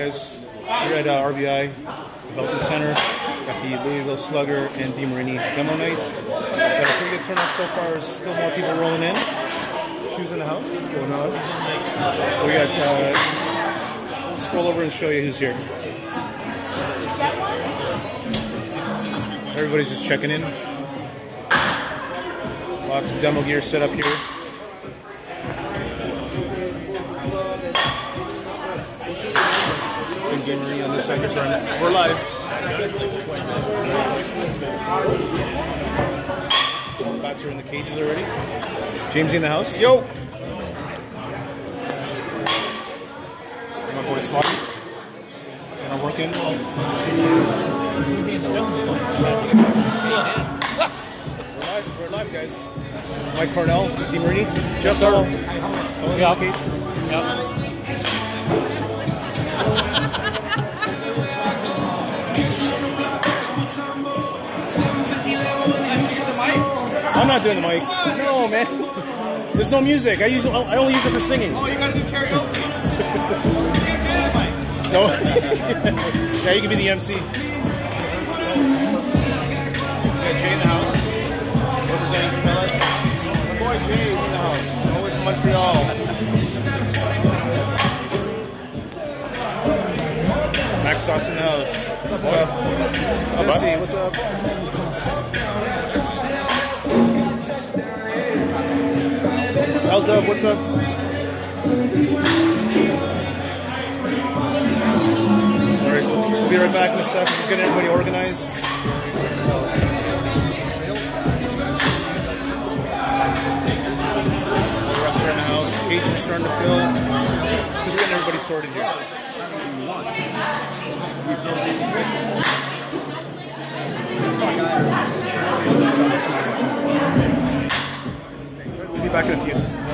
guys? We're at RBI Development Center. Got the Louisville Slugger and Demarini demo night. Got a pretty good turnout so far. There's still more people rolling in. Shoes in the house. What's going on? So we got. Let's scroll over and show you who's here. Everybody's just checking in. Lots of demo gear set up here. Demarini on this side. We're live. Bats are in the cages already. Jamesy in the house. Yo. My boy Slugger. And I'm working. We're live, guys. Mike Cornell, Demarini, Jeff Hall. In the cage. Yep. I'm not doing the mic. No, man. There's no music. I only use it for singing. Oh, you gotta do karaoke. You can't do the mic. No. Yeah, you can be the MC. Yeah, Jay in the house. Representing Cornell. My boy Jay is in the house. All the way from Montreal. Max Sauce in the house. What's up? Jesse, what's up? L-Dub, what's up? Alright, we'll be right back in a sec. Just getting everybody organized. The reps are in the house. Cages are starting to fill. Just getting everybody sorted here. We'll be back in a few.